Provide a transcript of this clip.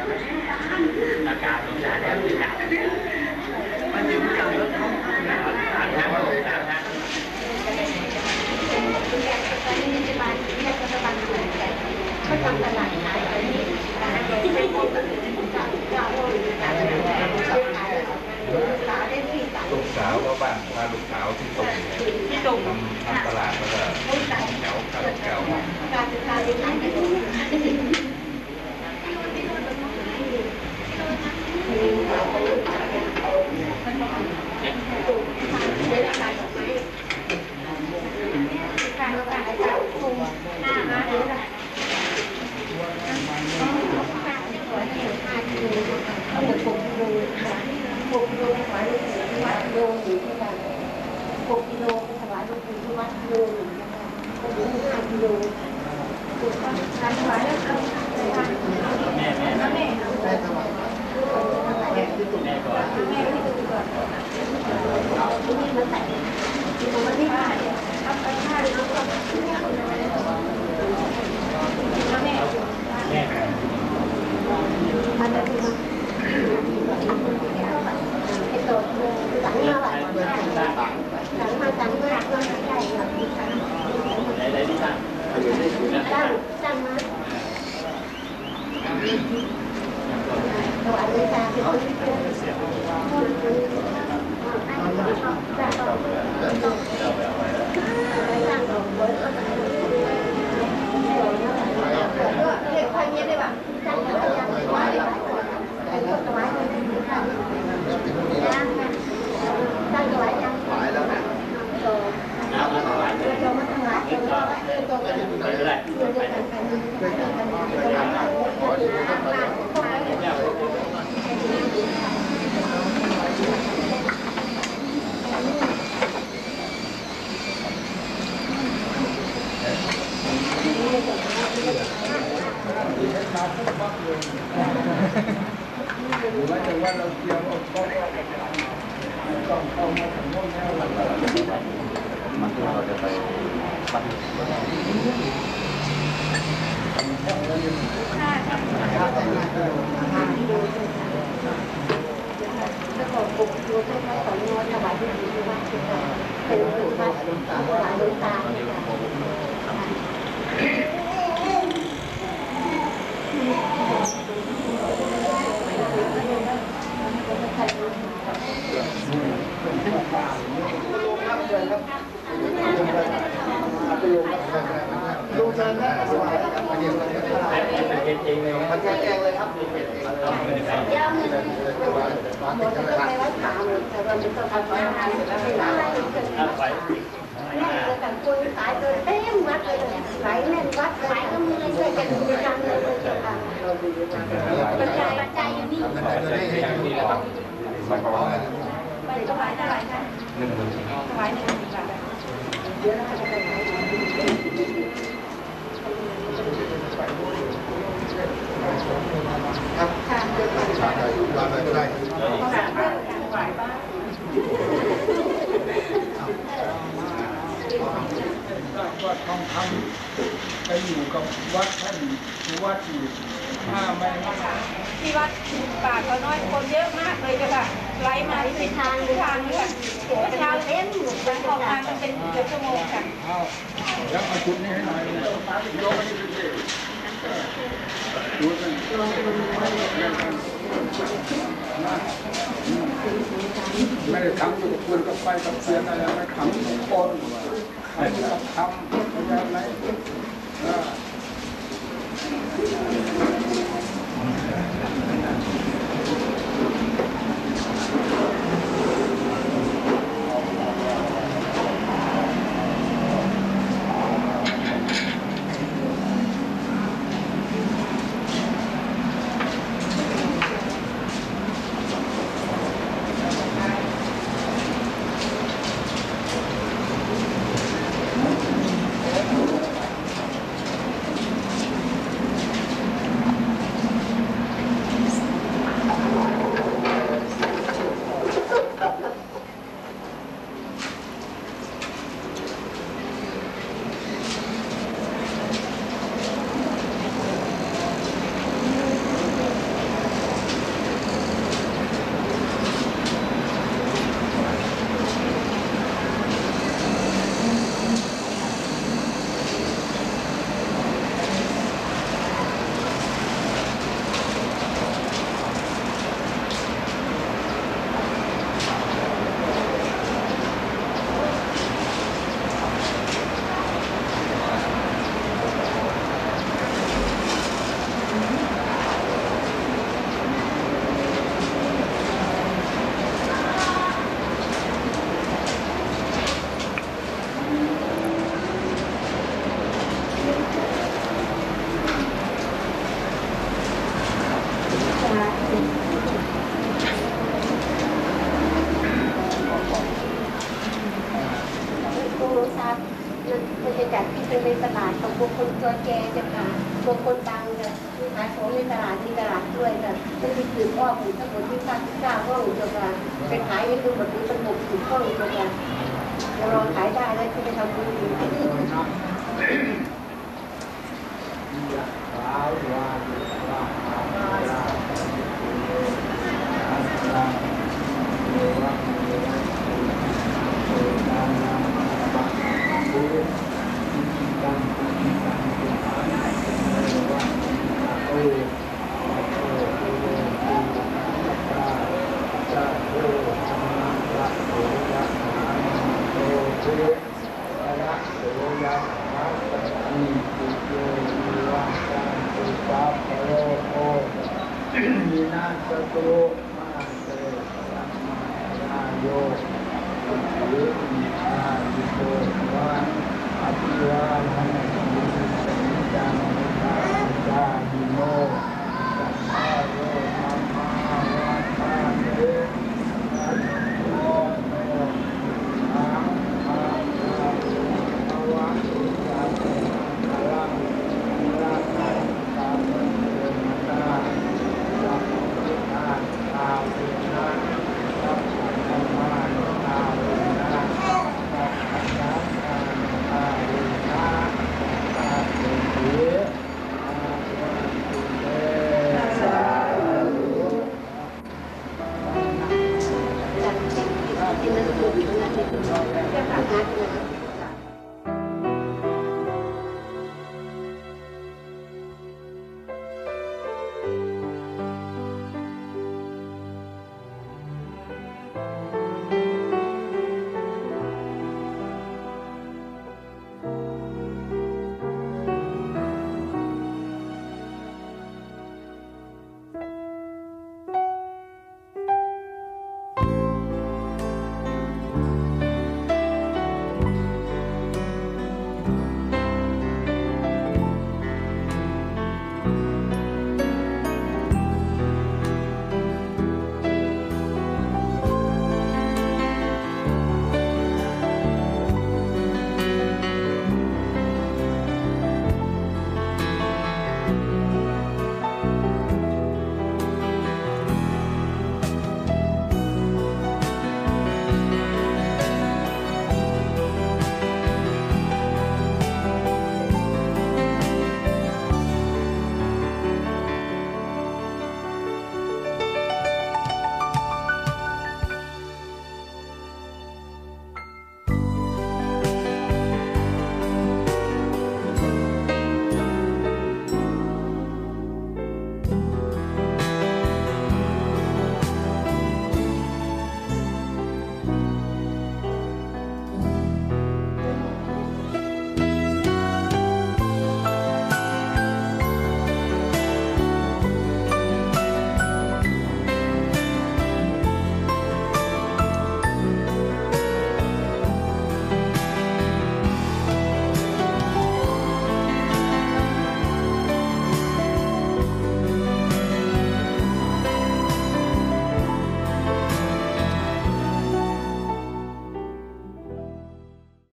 อากาศลงจากแล้วอากาศมันอยู่กลางรถเขาทางน้ำลงจากนะเขาทำตลาดขายอะไรนี่ลูกสาวก็บ้านพาลูกสาวที่ตรงทำตลาดแล้วก็แถวข้าวแก้วการศึกษาเรียนรู้6 กิโลไปถวายหลวงปู่ที่วัดโยน5 กิโลการถวายแล้วแม่ถวายแม่ที่ตุ่มแม่ก่อนแม่ที่ตุ่มก่อนที่นี่มันแต่ที่มันที่ผ้าเนี่ยเอาไปผ้าแล้วก็แม่มันจะเป็นไอ้ตัวหลังมาหลายวันหลังมาจังเมื่อใกล้ๆไหนที่ตั้งตั้งมาถวายเลยค่ะเป็นคนที่เป็นเด็กคนนี้ได้ป่ะตั้งแต่ยังไม่ไหวตั้งแต่ไหวตั้งแต่ไหวยังไหวแล้วนะเรามาถวายเรามาถวายเราก็ได้หรือว่าจะว่าเราเกี่ยวต้องเข้ามาถึงโน่นแล้วมันเราจะไปบ้านแล้วก็ปลุกดูที่วัดสอนนวลถวายที่วัดเป็นหลวงพ่อถวายหลวงตาดูเชิญนะสบายมันเย็นเองเลยมันเย็นเองเลยครับยาวเลยหมดจะไปวัดป่าหมดแต่เราไม่ต้องทำงานอะไรไปแม่จะแต่งคนสายเดินเต็มวัดเลยไหลแน่นวัดไหลก็มีอะไรช่วยกันดูกันเลยเจ้าค่ะปัจจัยอยู่นี่ไปถวายเท่าไหร่คะถวาย1,000 บาทเดี๋ยวเราจะไปไหนครับค่ะเดี๋ยวไปร้านไหนก็ได้ถวายบ้างว่าทองคำไปอยู่กับวัดท่านวัดอยู่ไม่ที่วัดป่าก็น้อยคนเยอะมากเลยค่ะไหลมาที่ทางเลยค่ะเช้าเล่นมันออกมามันเป็นเกือบชั่วโมงค่ะแล้วเอาชุดนี้ให้หน่อยยกนี่ดูไม่ได้ทำอยู่กับคุณกับไปกับเสียนอะไรไม่ทำทุกคนใครจะทำอย่างไรพวกน้องทราบมันจะจัดที่เป็นตลาดของพวกคนตัวแกจะค่ะพวกคนดังจะขายของในตลาดที่ตลาดด้วยจะจะมีถือพ่อผมทั้งหมดที่39ห้องจะค่ะไปขายให้ดูแบบนี้เป็น60ห้องจะค่ะจะรอขายได้แล้วจะไปทำบุญอีกมีนาสตุมาเตสัมมาโย